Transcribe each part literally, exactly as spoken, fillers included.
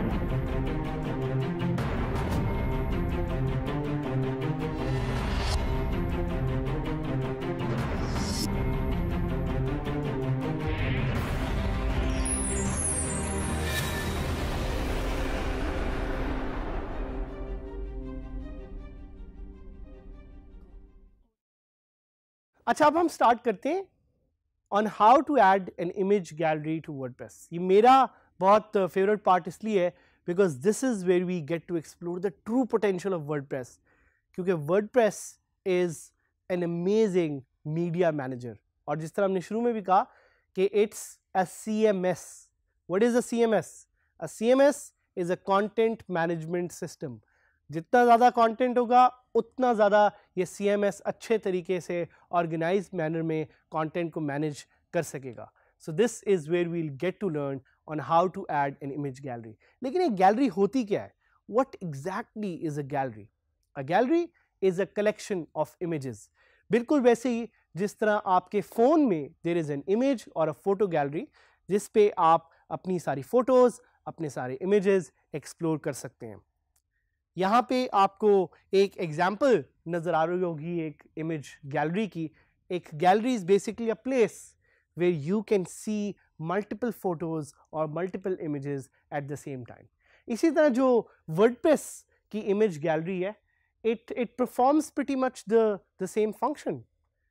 अच्छा, अब हम स्टार्ट करते हैं on how to add an image gallery to WordPress. ये मेरा बहुत फेवरेट पार्ट इसलिए है because this is where we get to explore the true potential of WordPress, क्योंकि WordPress is an amazing media manager. और जिस तरह हमने शुरू में भी कहा कि it's a C M S. What is a C M S? A C M S is a content management system. जितना ज़्यादा कंटेंट होगा उतना ज़्यादा ये सी एम एस अच्छे तरीके से ऑर्गेनाइज मैनर में कंटेंट को मैनेज कर सकेगा। So this is where we'll get to learn on how to add an image gallery. लेकिन एक गैलरी होती क्या है? What exactly is a gallery? A gallery is a collection of images. बिल्कुल वैसे ही जिस तरह आपके फ़ोन में देयर इज़ एन इमेज और अ फोटो गैलरी जिस पे आप अपनी सारी फ़ोटोज़, अपने सारे इमेजेस एक्सप्लोर कर सकते हैं। यहाँ पे आपको एक एग्जाम्पल नज़र आ रही होगी एक इमेज गैलरी की। एक gallery is basically a place where you can see multiple photos और multiple images at the same time. इसी तरह जो वर्डप्रेस की इमेज गैलरी है, it it performs pretty much the the same function.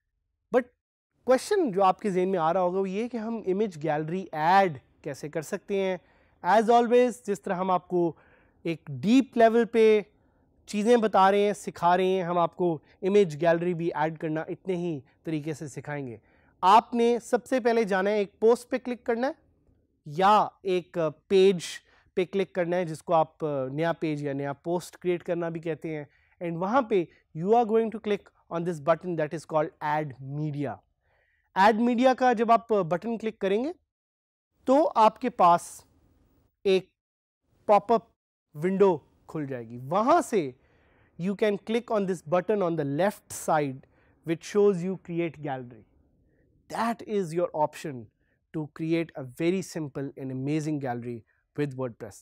But question जो आपके ज़हन में आ रहा होगा वो ये कि हम इमेज गैलरी ऐड कैसे कर सकते हैं। एज ऑलवेज जिस तरह हम आपको एक डीप लेवल पे चीज़ें बता रहे हैं, सिखा रहे हैं, हम आपको इमेज गैलरी भी ऐड करना इतने ही तरीके से सिखाएंगे। आपने सबसे पहले जाना है एक पोस्ट पे क्लिक करना है या एक पेज पे क्लिक करना है जिसको आप नया पेज या नया पोस्ट क्रिएट करना भी कहते हैं। एंड वहाँ पे you are going to click on this button that is called add media. Add media का जब आप बटन क्लिक करेंगे तो आपके पास एक पॉपअप विंडो खुल जाएगी। वहां से you can click on this button on the left side which shows you create gallery. That is your option to create a very simple and amazing gallery with WordPress.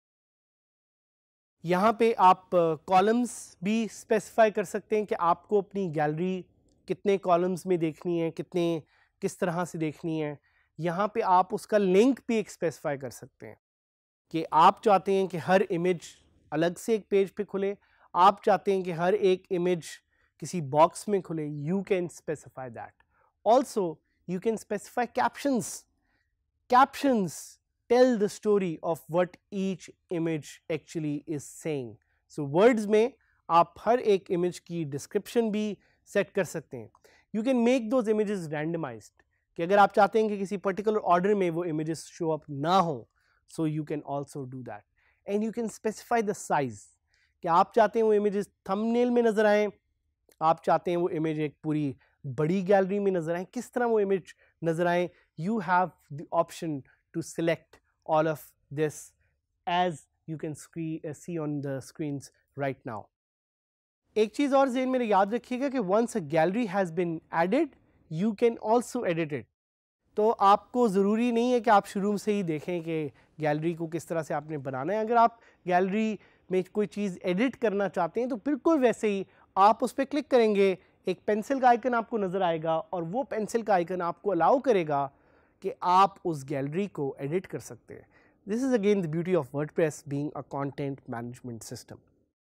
यहाँ पे आप columns uh, भी specify कर सकते हैं कि आपको अपनी गैलरी कितने कॉलम्स में देखनी है, कितने किस तरह से देखनी है। यहाँ पे आप उसका लिंक भी एक स्पेसिफाई कर सकते हैं कि आप चाहते हैं कि हर इमेज अलग से एक पेज पे खुले, आप चाहते हैं कि हर एक इमेज किसी बॉक्स में खुले। You can specify that. Also you can specify captions. Captions tell the story of what each image actually is saying. So words में आप हर एक इमेज की डिस्क्रिप्शन भी सेट कर सकते हैं। You can make those images randomised कि अगर आप चाहते हैं कि किसी पर्टिकुलर ऑर्डर में वो इमेजेस शो अप ना हो, so you can also do that. And you can specify the size कि आप चाहते हैं वो इमेजेस थंबनेल में नजर आए, आप चाहते हैं वो इमेज एक पूरी बड़ी गैलरी में नजर आए, किस तरह वो इमेज नजर आए। you have the option to select all of this as you can see on the screens right now. एक चीज और ज़हन में याद रखिएगा कि once a gallery has been added you can also edit it. तो आपको ज़रूरी नहीं है कि आप शुरू से ही देखें कि गैलरी को किस तरह से आपने बनाना है। अगर आप गैलरी में कोई चीज़ एडिट करना चाहते हैं तो बिल्कुल वैसे ही आप उस पर क्लिक करेंगे, एक पेंसिल का आइकन आपको नज़र आएगा और वो पेंसिल का आइकन आपको अलाउ करेगा कि आप उस गैलरी को एडिट कर सकते हैं। This is again the beauty of WordPress being a content management system.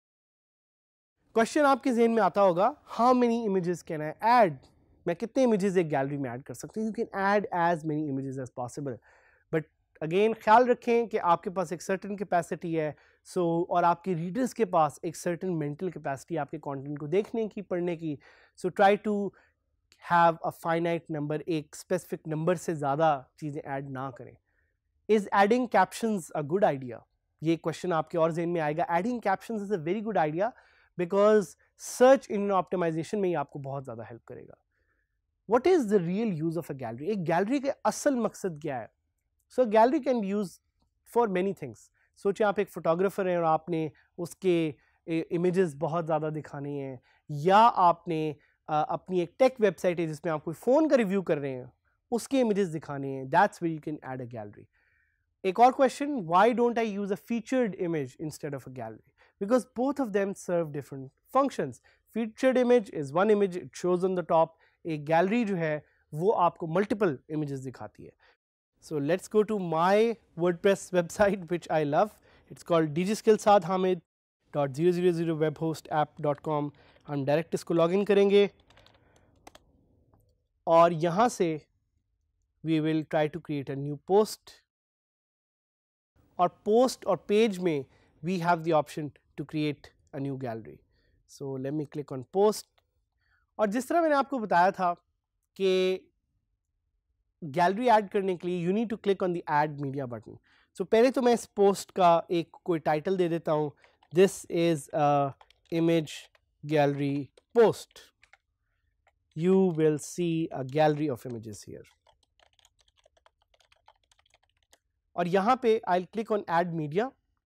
Question आपके जहन में आता होगा, how many images can I add? मैं कितने इमेजेस एक गैलरी में ऐड कर सकती हूँ? You can add as many images as possible, but again ख्याल रखें कि आपके पास एक सर्टेन कैपेसिटी है। सो so, और आपके रीडर्स के पास एक सर्टेन मेंटल कैपेसिटी आपके कंटेंट को देखने की, पढ़ने की। So try to have a finite number, एक स्पेसिफिक नंबर से ज़्यादा चीज़ें ऐड ना करें। Is adding captions a good idea? ये क्वेश्चन आपके और जहन में आएगा। Adding captions is a very good idea because search engine optimisation में ही आपको बहुत ज़्यादा हेल्प करेगा। What is the real use of a gallery? एक गैलरी का असल मकसद क्या है? So a gallery can be used for many things. सोचिए आप एक फोटोग्राफर हैं और आपने उसके इमेजेस बहुत ज़्यादा दिखाने हैं, या आपने आ, अपनी एक टेक वेबसाइट है जिसमें आप कोई फ़ोन का रिव्यू कर रहे हैं, उसके इमेजेस दिखाने हैं। That's where you can add a gallery. एक और question, why don't I use a featured image instead of a gallery? Because both of them serve different functions. Featured image is one image, it shows on the top. एक gallery जो है वो आपको multiple images दिखाती है. So let's go to my WordPress website which I love. It's called digiskills dot zero zero zero webhost app dot com. हम direct इसको login करेंगे और यहाँ से we will try to create a new post. और post और page में we have the option to create a new gallery. So let me click on post. और जिस तरह मैंने आपको बताया था कि गैलरी ऐड करने के लिए you need to click on the add media button. So पहले तो मैं इस पोस्ट का एक कोई टाइटल दे देता हूँ. This is a image gallery post. You will see a gallery of images here. और यहाँ पे I click on add media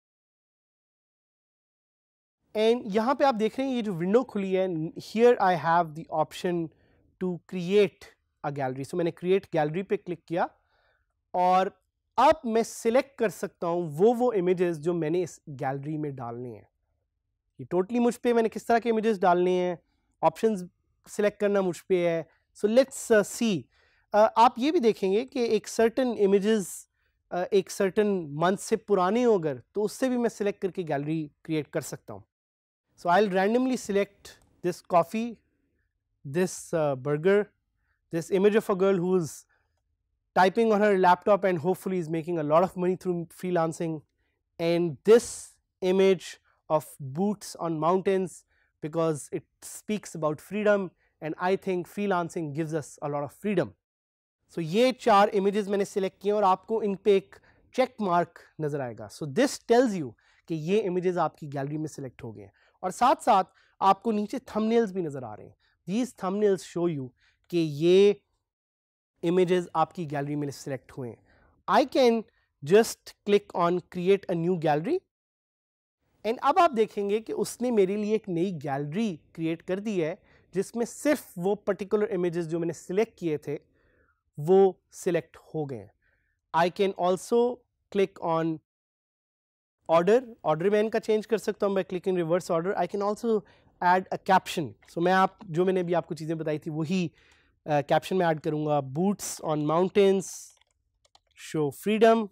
and यहाँ पे आप देख रहे हैं ये जो विंडो खुली है, here I have the option to create a gallery. So मैंने क्रिएट गैलरी पे क्लिक किया और अब मैं सिलेक्ट कर सकता हूँ वो वो इमेजेस जो मैंने इस गैलरी में डालने हैं. ये टोटली मुझ पे मैंने किस तरह के इमेजेस डालने हैं, ऑप्शंस सिलेक्ट करना मुझ पे है. So let's see. आप ये भी देखेंगे कि एक सर्टन इमेजेस uh, एक सर्टन मंथ से पुराने हो अगर तो उससे भी मैं सिलेक्ट करके गैलरी क्रिएट कर सकता हूँ. So I will randomly select this coffee, this burger, this image of a girl who's typing on her laptop and hopefully is making a lot of money through freelancing, and this image of boots on mountains because it speaks about freedom and I think freelancing gives us a lot of freedom. So ये चार images मैंने select किए और आपको इन पे एक check mark नजर आएगा. So this tells you कि ये images आपकी गैलरी में select हो गए हैं और साथ साथ आपको नीचे thumbnails भी नजर आ रहे हैं. These thumbnails show you कि ये images आपकी गैलरी में सिलेक्ट हुए हैं. I can just click on create a new gallery and अब आप देखेंगे कि उसने मेरे लिए एक नई गैलरी क्रिएट कर दी है जिसमें सिर्फ वो पर्टिकुलर images जो मैंने सिलेक्ट किए थे वो सिलेक्ट हो गए हैं. I can also click on order. order मैं इनका चेंज कर सकता हूँ by clicking reverse order. I can also add a caption. So मैं आप जो मैंने अभी आपको चीज़ें बताई थी वही कैप्शन में ऐड करूंगा. Boots on mountains show freedom,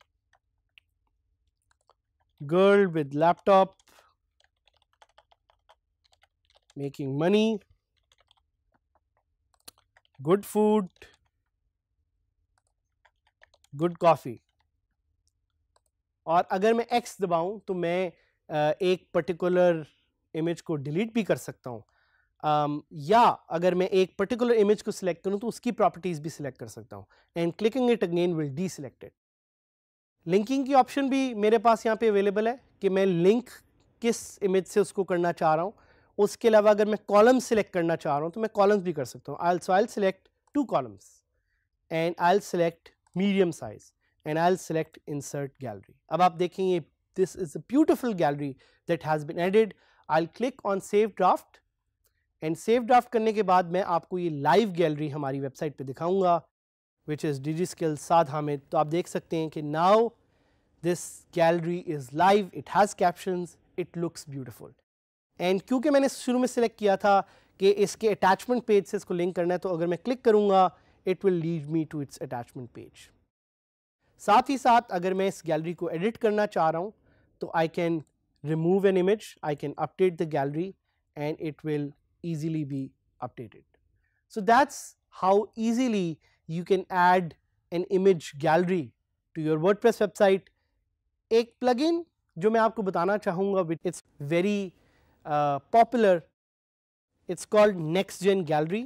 girl with laptop making money, good food, good coffee. और अगर मैं एक्स दबाऊं तो मैं एक पर्टिकुलर इमेज को डिलीट भी कर सकता हूं. Um, या अगर मैं एक पर्टिकुलर इमेज को सिलेक्ट करूं तो उसकी प्रॉपर्टीज भी सिलेक्ट कर सकता हूं. And clicking it again will deselect it. Linking की ऑप्शन भी मेरे पास यहाँ पे अवेलेबल है कि मैं लिंक किस इमेज से उसको करना चाह रहा हूँ. उसके अलावा अगर मैं कॉलम सिलेक्ट करना चाह रहा हूँ तो मैं कॉलम्स भी कर सकता हूँ. I so I select two columns and I select medium size and I select insert gallery. अब आप देखेंगे this is a beautiful gallery that has been added. I click on save draft and save draft करने के बाद मैं आपको ये live gallery हमारी वेबसाइट पे दिखाऊंगा which is DigiSkills Saad Hamid. तो आप देख सकते हैं कि now this gallery is live, it has captions, it looks beautiful. And क्योंकि मैंने शुरू में सिलेक्ट किया था कि इसके अटैचमेंट पेज से इसको लिंक करना है तो अगर मैं क्लिक करूँगा it will lead me to its attachment page. साथ ही साथ अगर मैं इस गैलरी को एडिट करना चाह रहा हूँ तो I can remove an image, I can update the gallery and it will easily be updated. So that's how easily you can add an image gallery to your WordPress website. एक plugin जो मैं आपको बताना चाहूँगा, it's very uh, popular. It's called Next Gen Gallery.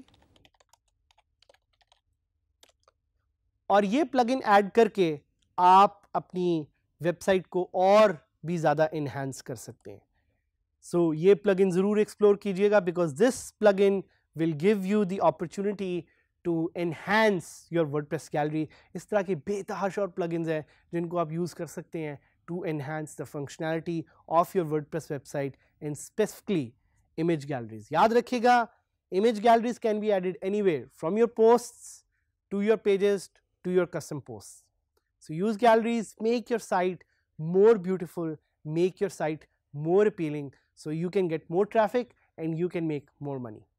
और ये plugin add करके आप अपनी वेबसाइट को और भी ज़्यादा enhance कर सकते हैं. So ये plugin ज़रूर एक्सप्लोर कीजिएगा because this plugin will give you the opportunity to enhance your WordPress gallery. इस तरह के बेतहाशा plugins हैं जिनको आप यूज़ कर सकते हैं to enhance the functionality of your WordPress website and specifically image galleries. याद रखिएगा image galleries can be added anywhere from your posts to your pages to your custom posts. So use galleries, make your site more beautiful, make your site more appealing, so you can get more traffic and you can make more money.